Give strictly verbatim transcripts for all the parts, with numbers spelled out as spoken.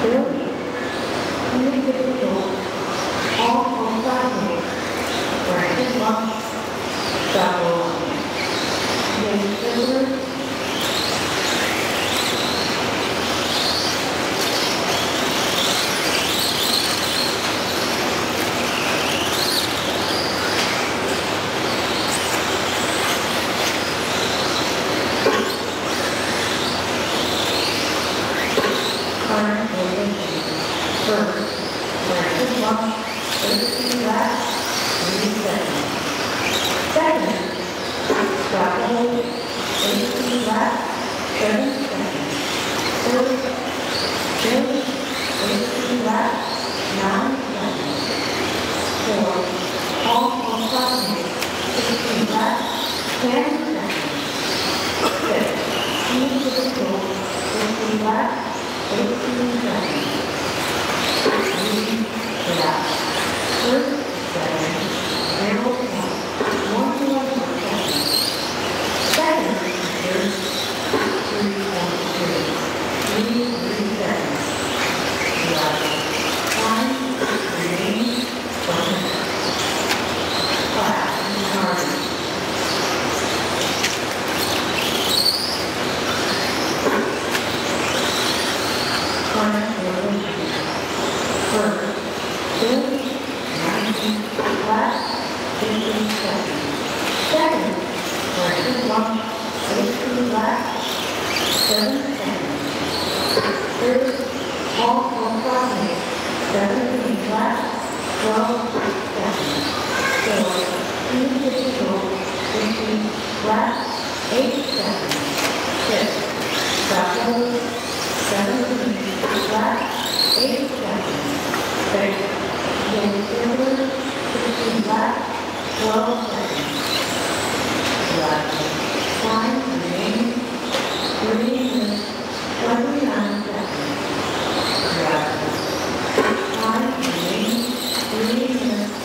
thirty, individual, all on Friday, breakfast, lunch, supper, day sugar, current religion, first, breakfast, lunch, thirty-two laps, three seconds. Second, scaffold, thirty-two laps, seven seconds. Third, build, thirty-two laps, nine seconds. Fourth, all on crossing, sixteen laps, ten seconds. Fifth, each of the goal, fifteen laps, eighteen seconds. Three, laps. First, seven, zero point one one seconds. Second, third, three point three, three, three seconds. Eleven, time, remaining, one. Class, started. Current religion. First, build, nineteen, flat, fifteen seconds. Second, breakfast, lunch, eighteen laps, seven seconds. Third, all on crossing, seventeen laps, twelve seconds. Fourth, individual, fifteen laps, eight seconds. Fifth, scaffold, seventeen laps, eight seconds. Sixth, day silver, sixteen laps, twelve seconds. Eleven, time remaining, three minutes, twenty-nine seconds. Twelve, time remaining, three minutes.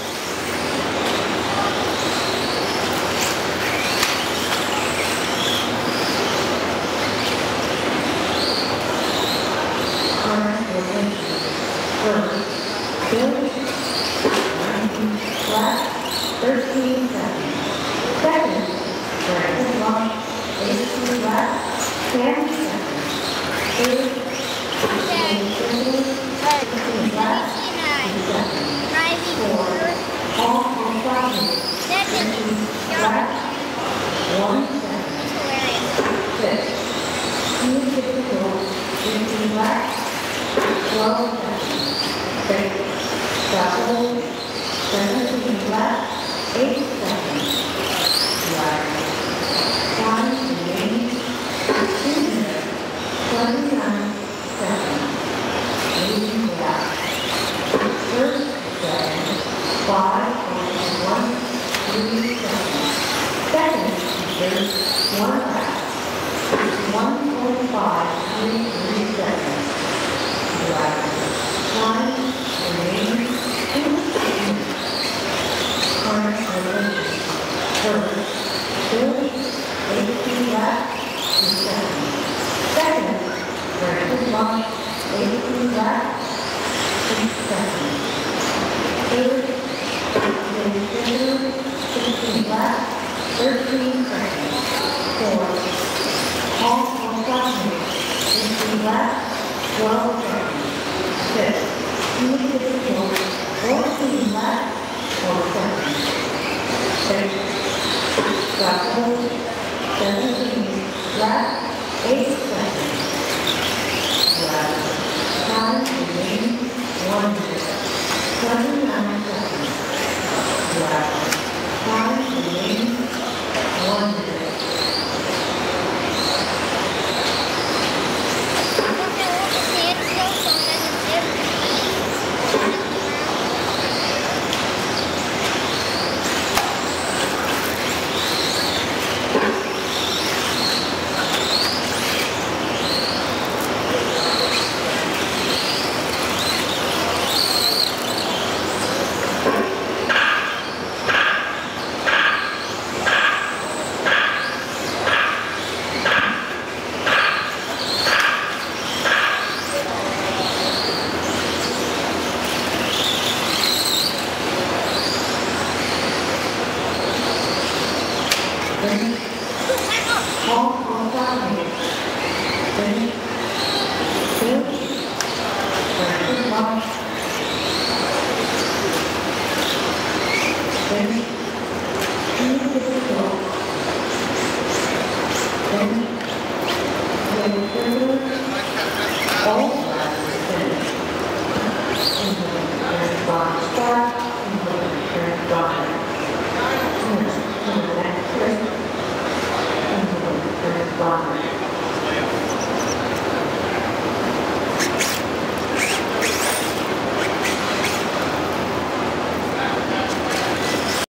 Current religion. First, build, nineteen flat, thirteen seconds. Second, breakfast, lunch, eighteen laps, ten seconds. Third, day single, sixteen laps, two seconds. Fourth, all on Friday, fifteen laps, one second. Fifth, individual, fifteen laps, twelve seconds. Sixth, scaffold, seventeen laps, eight seconds. Eleven, time remaining, two minutes, twenty-nine seconds. Eighteen laps. First, seven, five point one three seconds. Second, third, one lap, one point five three three seconds. Eleven, time remaining, two minutes. Current religion. First, build, eighteen laps, two seconds. Second, breakfast, lunch, eighteen laps, six seconds. Third, day dinner, sixteen laps, thirteen seconds. Fourth, all on crossing, fifteen laps, twelve seconds. Fifth, individual, fourteen laps, four seconds. Sixth, scaffold, seventeen laps, eight seconds. Eleven, time remaining, one minute, twenty-nine seconds. Eleven, time remaining, one minute. Then, then, then, all